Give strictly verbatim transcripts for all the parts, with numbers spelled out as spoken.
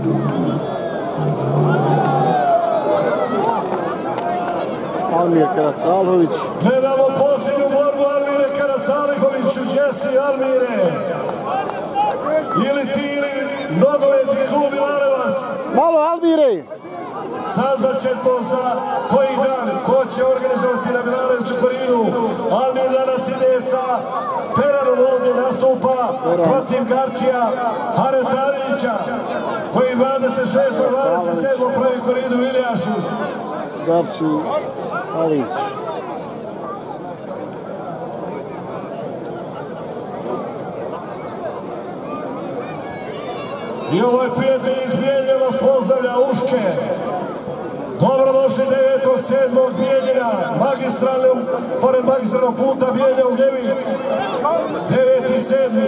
Almir Karasalović. Gledamo posljednju borbu Almire Karasalihoviću. Jesi Almire? Ili ti ili nogometni klub Milanovac? Malo Almire! Saznat će to za koji dan, ko će organizovati na Milanoviću korinu. Almir danas ide sa Peranom, ovdje nastupa protiv Garčija Haretarića, koji dvadeset šestog dvadeset sedmog pravi korinu Ilijašu. Garči Alić. I ovaj prijatelj iz Bijeljina vas pozdravlja, Uške. Dobrodošli devetog sedmog Bijeljina, magistralnog, pored magistralnog puta Bijeljina u Ljevik. deveti sedmi.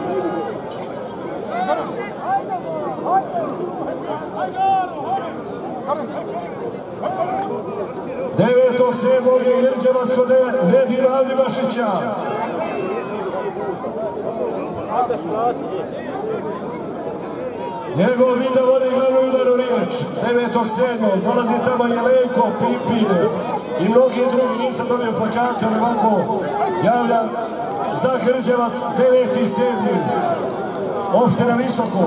devetog sedmog je Irđevac kod Nedima Avdimašića. Njegov vida vodi glavnu udaru riječ. devetog sedmog dolazi tamo Jelenko, Pipin i mnogi drugi. Nisam dobio plakate, ali ovako javljam za Hrđevac deveti sedmi. Opština Visoko.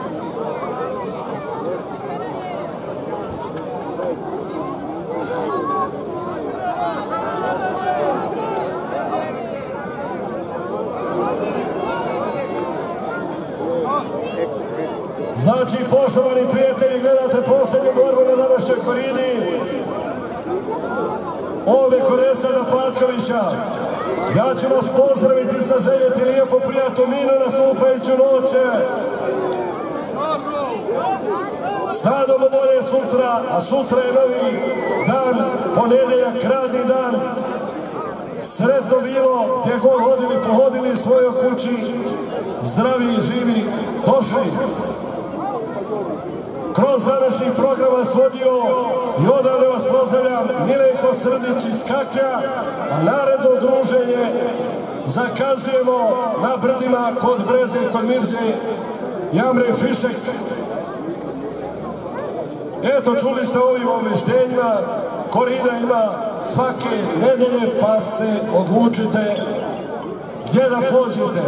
Znači, poštovani prijatelji, gledate posljednju borbu na današnjoj korini. Ovdje kod Esada Patkovića. Ja ću vas pozdraviti, zaželjeti lijepo prijatnu minu nastupajuću noće. Stadom bolje sutra, a sutra je novi dan, ponedjeljak, radni dan. Sretno bilo, gdje god hodili, pohodili svojoj kući, zdravi i živi, došli. Kroz današnji program vas vodio i odavde vas pozdravljam Milenko Srdić iz Kakja, a naredno druženje zakazujemo na brdima kod Breze i kod Mirze Jamre Fišek. Eto, čuli ste ovim obveštenjima, korina ima svake nedelje, pa se odlučite gdje da pođete.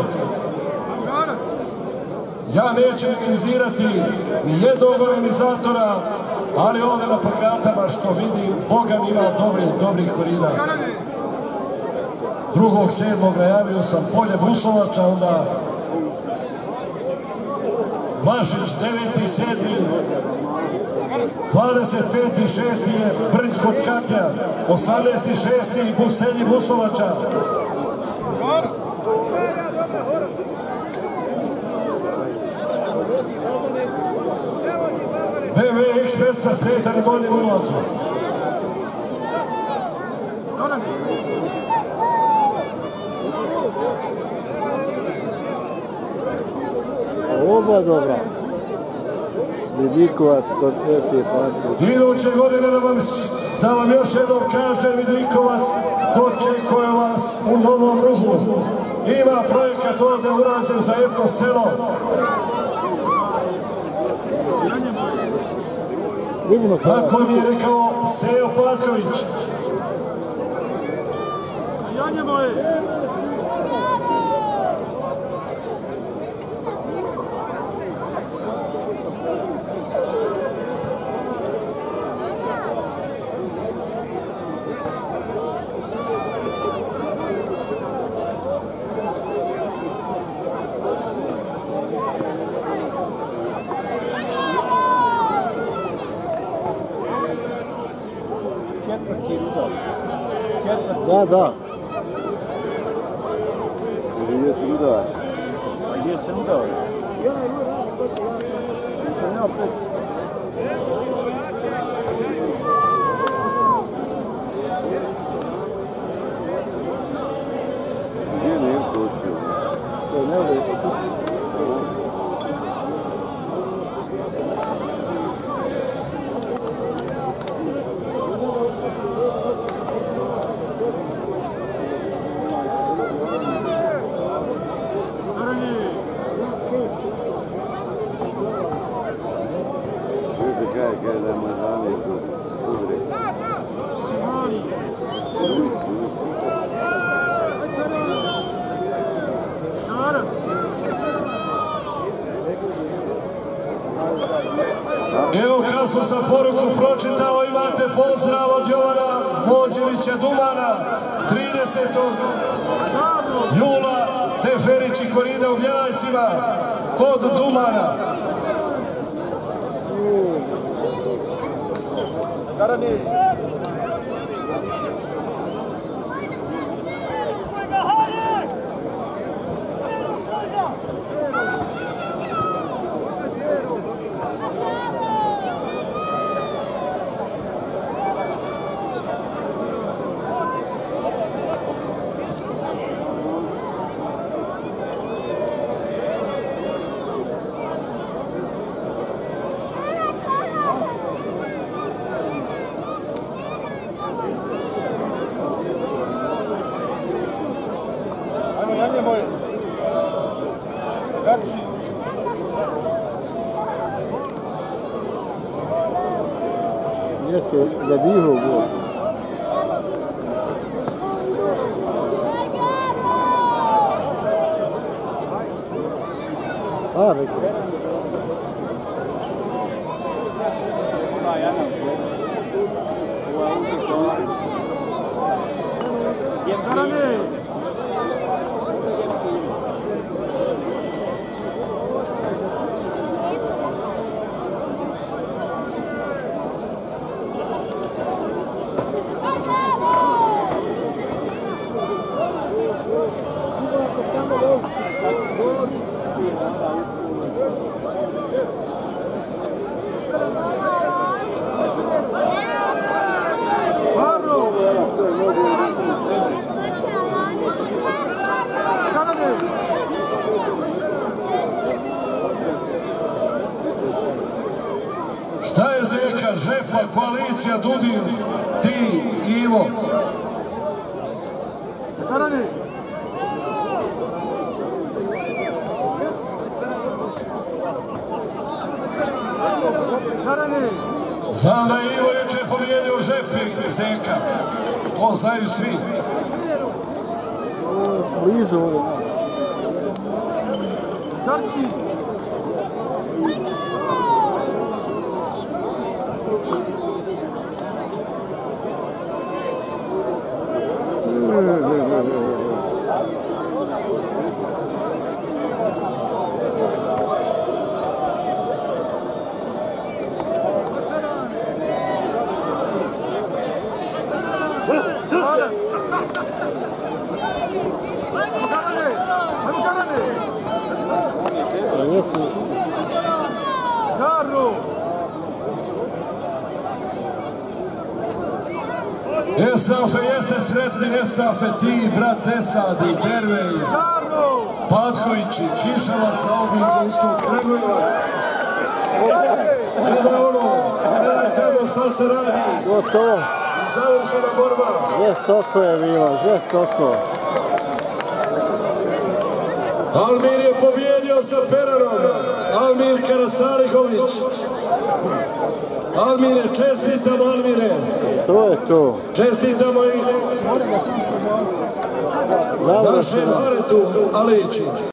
Ja neću kritizirati ni jednog organizatora, ali ovdje na plakatama što vidim, Boga mi ima dobrih, dobrih korida. drugog sedmog najavio sam Polje Busovača, onda Vlašić deveti sedmi, dvadeset peti šesti je Brnj kod Kakja, osamnaesti šesti Buselji Busovača. B V Ekspert sa Sretanim boljim ulazom. Oba dobra. Vidikovac kod Esije Patković. Iduće godine da vam, da vam još jednom kažem, Vidikovac dočekuje vas u Novom Ruhu. Ima projekat ovdje urađen za jedno selo. Tako mi je rekao Sejo Patković. Janje moje! Da, da. Gdje si udar? Gdje se udar? Nisam ja opet. Gdje je Nemko učio? To je Nemko. kaj, kaj da mu zvani kudre. Evo kad smo sam poruku pročitao, imate pozdrav od Jovana Vođevića Dumana, tridesetog jula Teferić i Korina u Bjelavcima kod Dumana. Gdje se zadihao gol? A, rekao. Šta je Zeka, Žepa, koalicija, Dudin, ti, Ivo? Znam da je Ivo jučer pobjedio Žepi, Zeka. Ovo znaju svi. Blizu ovdje. Esafe, jeste sretni Esafe, ti, brat Esadi, Dervej, Patkovići, Kišavac, Laubin, Ustav, Kregojevac. Onda ono, gledaj tamo šta se radi. Gotovo. Završena borba. Žestoko je bilo, žestoko. Almir je pobjedio sa Peranom. Almir Karasalihović. Almire, čestitam Almire. To je to. Čestitamo i našem Haretu Aliću.